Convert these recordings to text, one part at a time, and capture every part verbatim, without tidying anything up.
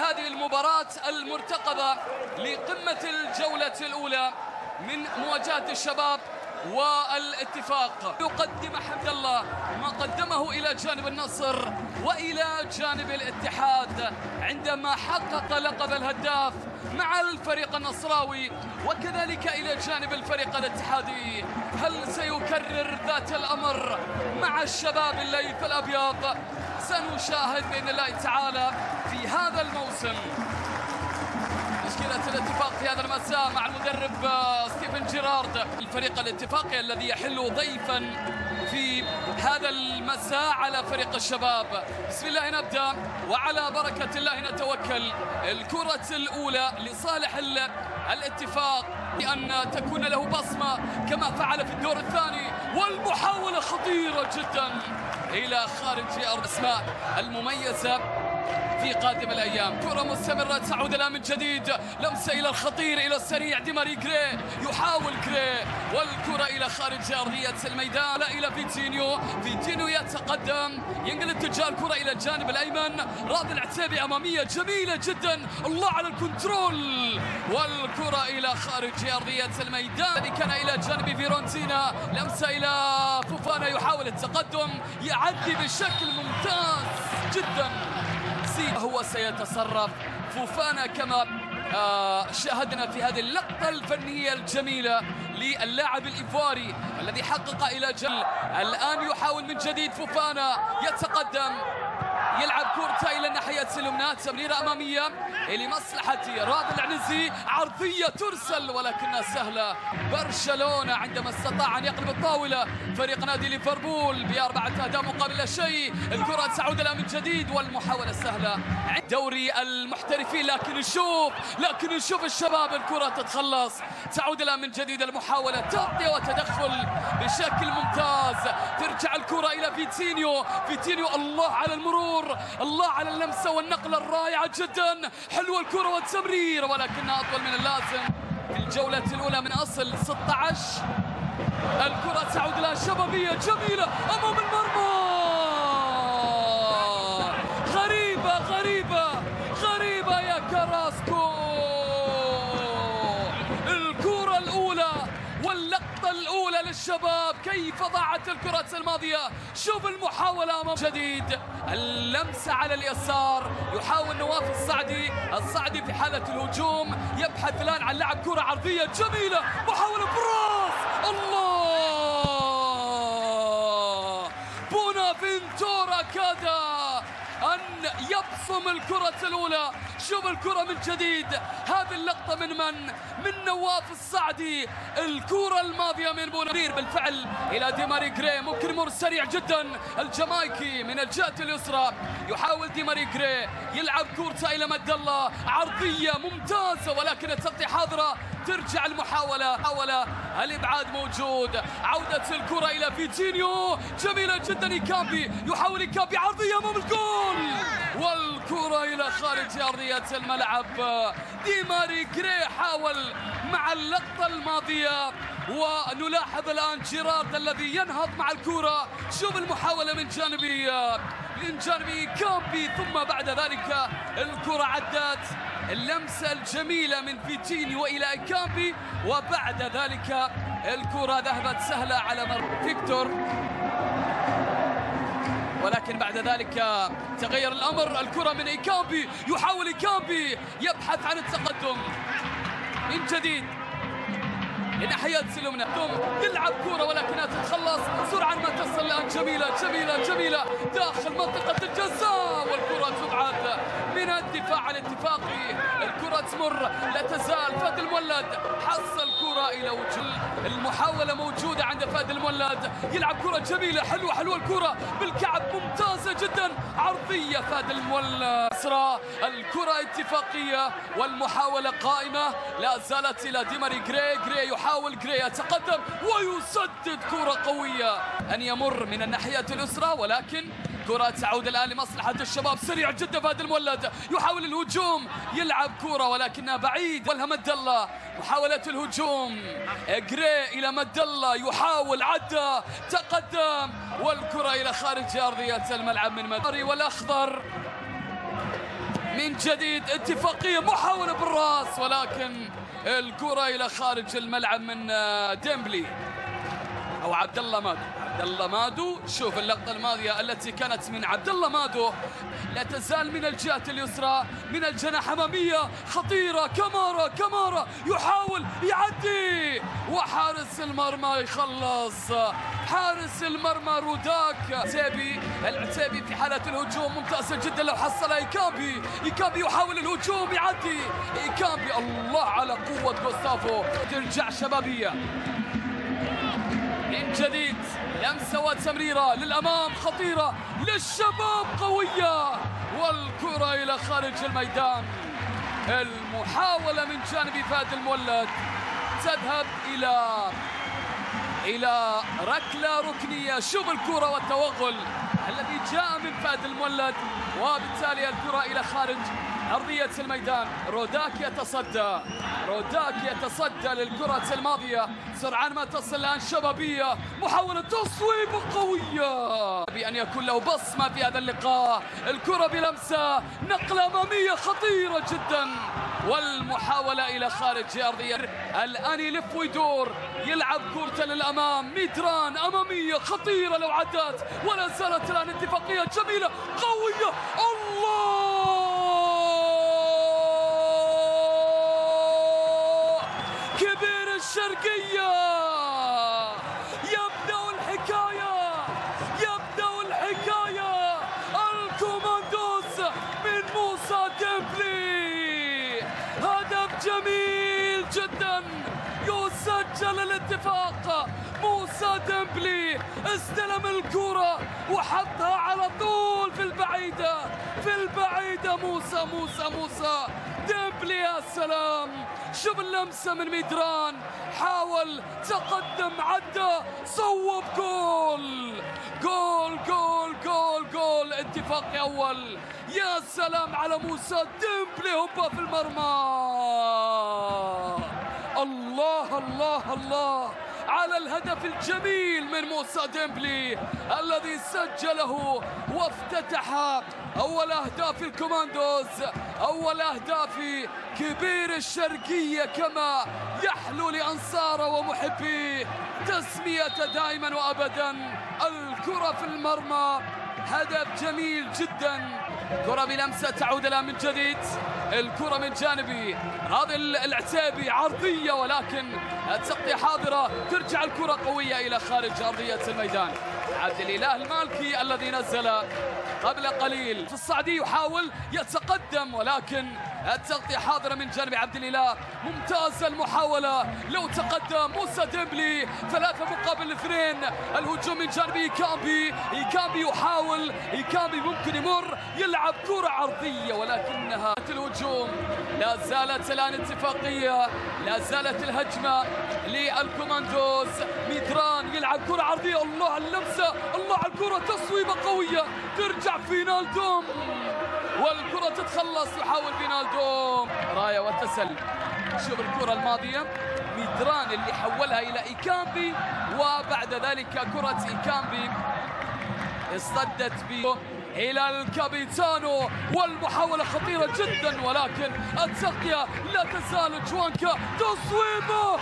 هذه المباراة المرتقبة لقمة الجولة الأولى من مواجهة الشباب والاتفاق. يقدم حمد الله ما قدمه إلى جانب النصر وإلى جانب الاتحاد عندما حقق لقب الهداف مع الفريق النصراوي، وكذلك إلى جانب الفريق الاتحادي. هل سيكرر ذات الأمر مع الشباب الليث الأبيض؟ سنشاهد بإذن الله تعالى في هذا الموسم. تشكيلة الاتفاق في هذا المساء مع المدرب ستيفن جيرارد، الفريق الاتفاقي الذي يحل ضيفا في هذا المساء على فريق الشباب. بسم الله نبدأ وعلى بركة الله نتوكل. الكرة الأولى لصالح الاتفاق بأن تكون له بصمة كما فعل في الدور الثاني، والمحاولة خطيرة جدا إلى خارج أرض اسماء المميزة في قادم الأيام. كرة مستمرة تعود الآن من جديد، لمسة إلى الخطير إلى السريع ديماري جراي، يحاول جراي والكرة إلى خارج أرضية الميدان، لا إلى فيتينيو. فيتينيو يتقدم، ينقل اتجاه الكرة إلى الجانب الأيمن. راضي العتيبي أمامية جميلة جدا، الله على الكنترول، والكرة إلى خارج أرضية الميدان الذي كان إلى جانب فيرونتينا. لمسة إلى فوفانا يحاول التقدم، يعدي بشكل ممتاز جدا. هو سيتصرف فوفانا كما آه شاهدنا في هذه اللقطة الفنية الجميلة للاعب الإيفواري الذي حقق إلى جل. الآن يحاول من جديد فوفانا، يتقدم، يلعب كورته إلى الناحية اليمنى، تمريرة أمامية لمصلحة راضي العنزي، عرضية ترسل ولكنها سهلة. برشلونة عندما استطاع أن يقلب الطاولة فريق نادي ليفربول بأربعة أهداف مقابل لا شيء. الكرة تعود الآن من جديد والمحاولة سهلة. دوري المحترفين، لكن نشوف لكن نشوف الشباب الكرة تتخلص. تعود الآن من جديد المحاولة، تغطية وتدخل بشكل ممتاز. ترجع الكرة إلى فيتينيو، فيتينيو الله على المرور، الله على اللمسة والنقلة الرائعة جدا. حلوة الكرة والتمرير ولكنها أطول من اللازم. في الجولة الأولى من أصل ستة عشر. الكرة تعود لها شبابية جميلة أمام المرمى. غريبة غريبة غريبة يا كراسكو. الكرة الأولى واللقطة الأولى للشباب، كيف ضاعت الكرة الماضية. شوف المحاولة أمام جديد، اللمسة على اليسار، يحاول نواف الصعدي. الصعدي في حالة الهجوم يبحث الآن عن لعب كرة عرضية جميلة، محاولة براس، الله بونافنتورا كادا أن يبصم الكرة الأولى. شوف الكرة من جديد، هذه اللقطة من من؟ من نواف الصعدي. الكرة الماضية من بونافنتورا بالفعل إلى ديماري جراي، ممكن مر سريع جدا الجامايكي من الجهة اليسرى. يحاول ديماري جراي يلعب كورته إلى مد الله، عرضية ممتازة ولكن التغطية حاضرة. ترجع المحاولة، محاولة الإبعاد موجود. عودة الكرة إلى فيتينيو، جميلة جدا. إيكامبي يحاول، إيكامبي عرضية أمام الجول، والكرة إلى خارج أرضية الملعب. ديماري جراي حاول مع اللقطة الماضية، ونلاحظ الآن جيرارد الذي ينهض مع الكرة. شوف المحاولة من جانبي من جانبي كامبي، ثم بعد ذلك الكرة عدت. اللمسة الجميلة من فيتينيو إلى كامبي، وبعد ذلك الكرة ذهبت سهلة على مر فيكتور، ولكن بعد ذلك تغير الأمر. الكرة من إيكامبي، يحاول إيكامبي يبحث عن التقدم من جديد لناحية اليمنى، يلعب كرة ولكنها تتخلص سرعان ما تصل الآن. جميلة جميلة جميلة داخل منطقة الجزاء، والكرة تبعد من الدفاع الاتفاقي. الكرة تمر، لا تزال فهد المولد حصل كرة إلى وجه. المحاولة موجودة عند فهد المولد، يلعب كرة جميلة، حلوة حلوة الكرة بالكعب، ممتازة جدا. عرضية فهد المولد، الكرة اتفاقية والمحاولة قائمة، لا زالت إلى ديماري جراي. جراي يحاول، جراي يتقدم ويسدد كرة قوية أن يمر من الناحية اليسرى، ولكن كرة تعود الآن لمصلحة الشباب. سريع جدا فهد المولد، يحاول الهجوم، يلعب كرة ولكنها بعيد. والها مد الله، محاولة الهجوم، جراي إلى مد الله، يحاول، عدى، تقدم، والكرة إلى خارج أرضية الملعب من مدري والأخضر. من جديد اتفاقية محاولة بالراس، ولكن الكرة إلى خارج الملعب من ديمبلي أو عبد الله مادو. عبد الله مادو، شوف اللقطة الماضية التي كانت من عبد الله مادو، لا تزال من الجهة اليسرى من الجناح أمامية خطيرة. كمارا كمارا يحاول يعدي وحارس المرمى يخلص. حارس المرمى روداك العتيبي. العتيبي في حالة الهجوم ممتازة جدا لو حصل إيكامبي. إيكامبي يحاول الهجوم يعدي. إيكامبي الله على قوة جوستافو. ترجع شبابية من جديد، لمسة وتمريرة للأمام خطيرة للشباب قوية، والكرة إلى خارج الميدان. المحاولة من جانب فهد المولد تذهب إلى إلى ركلة ركنية. شوف الكرة والتوغل الذي جاء من فهد المولد، وبالتالي الكرة إلى خارج أرضية الميدان. روداك يتصدى روداك يتصدى للكرة الماضية. سرعان ما تصل الآن شبابية، محاولة تصويب قوية بأن يكون له بصمة في هذا اللقاء. الكرة بلمسة، نقلة أمامية خطيرة جدا، والمحاولة إلى خارج أرضية. الآن يلف ويدور، يلعب كرة للأمام. ميدران أمامية خطيرة لو عدت، ولا زالت الآن اتفاقية جميلة قوية. الله كبير الشرقية، يبدأ الحكاية يبدأ الحكاية. الكوماندوز من موسى ديمبلي، هدف جميل جدا يسجل الاتفاق. موسى ديمبلي استلم الكرة وحطها على طول في البعيدة في البعيدة. موسى موسى موسى ديمبلي، يا سلام. شوف اللمسة من ميدران، حاول تقدم عدى صوب. جول جول جول جول جول اتفاقي أول. يا سلام على موسى ديمبلي، هوبا في المرمى. الله الله الله على الهدف الجميل من موسى ديمبلي الذي سجله وافتتح أول أهداف الكوماندوز، أول أهداف كبير الشرقية كما يحلو لأنصاره ومحبيه تسمية دائما وأبدا. الكرة في المرمى، هدف جميل جدا. كرة بلمسة تعود الآن من جديد. الكرة من جانبي هذا العتيبي عرضية، ولكن التغطية حاضرة. ترجع الكرة قوية إلى خارج أرضية الميدان. عبد الإله المالكي الذي نزل قبل قليل في الصعدي يحاول يتقدم، ولكن التغطية حاضرة من جانب عبد الإله. ممتازة المحاولة لو تقدم موسى ديمبلي، ثلاثة مقابل اثنين. الهجوم من جانب إيكامبي. إيكامبي يحاول، إيكامبي ممكن يمر، يلعب كرة عرضية، ولكنها الهجوم. لا زالت الآن اتفاقية، لا زالت الهجمة للكوماندوز. ميدران يلعب كرة عرضية، الله على اللمسة، الله على الكرة، تصويبة قوية ترجع فينالدوم، والكرة تتخلص. يحاول فينالدوم راية وتسلل. شوف الكرة الماضية ميدران اللي حولها إلى إيكامبي، وبعد ذلك كرة إيكامبي اصطدت به إلى الكابيتانو، والمحاولة خطيرة جدا، ولكن التغطية لا تزال. جوانكا تصويبه،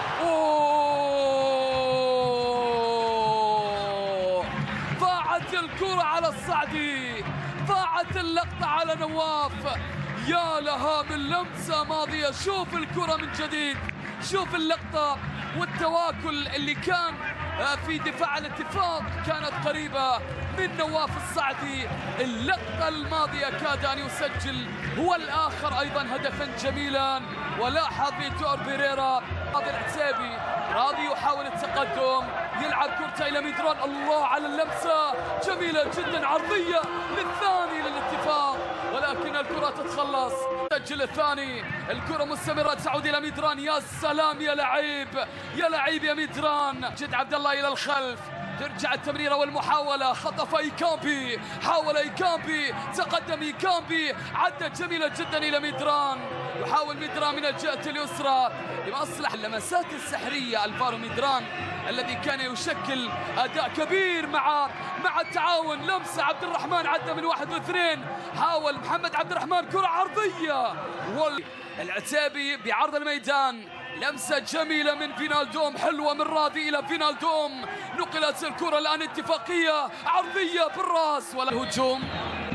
أوه ضاعت الكرة على الصعدي، ضاعت اللقطة على نواف. يا لها من لمسة ماضية. شوف الكرة من جديد، شوف اللقطة والتواكل اللي كان في دفاع الاتفاق كانت قريبة من نواف الصعدي. اللقطة الماضية كاد أن يسجل هو الآخر أيضا هدفا جميلا. ولاحظ فيتور بيريرا هذا العتيبي راضي يحاول التقدم، يلعب كرة إلى ميدران، الله على اللمسة جميلة جدا، عرضية للثاني للاتفاق، ولكن الكرة تتخلص. سجل الثاني، الكرة مستمرة تعود إلى ميدران. يا سلام يا لعيب، يا لعيب يا ميدران. جد عبد الله إلى الخلف، ترجع التمريرة والمحاولة، خطف إيكامبي، حاول إيكامبي، تقدم إيكامبي، عدت جميلة جدا إلى ميدران، يحاول ميدران من الجهة اليسرى لمصلح اللمسات السحرية الفارو ميدران الذي كان يشكل أداء كبير مع مع التعاون. لمسة عبد الرحمن، عدى من واحد واثنين، حاول محمد عبد الرحمن كرة عرضية، والعتيبي بعرض الميدان، لمسة جميلة من فينالدوم، حلوة من راضي إلى فينالدوم، نقلت الكرة الآن اتفاقية عرضية بالراس والهجوم.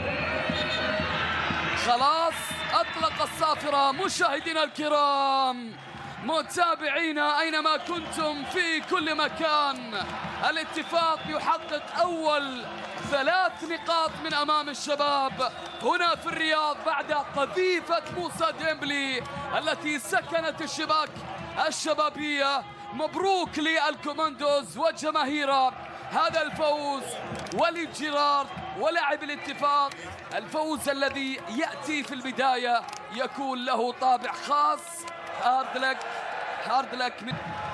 خلاص أطلق الصافرة. مشاهدينا الكرام، متابعينا أينما كنتم في كل مكان، الاتفاق يحقق أول ثلاث نقاط من أمام الشباب هنا في الرياض بعد قذيفة موسى ديمبلي التي سكنت الشباك الشبابية. مبروك للكوماندوز وجماهيره هذا الفوز، ولجيرارد ولاعب الاتفاق. الفوز الذي يأتي في البداية يكون له طابع خاص. هارد لك هارد لك من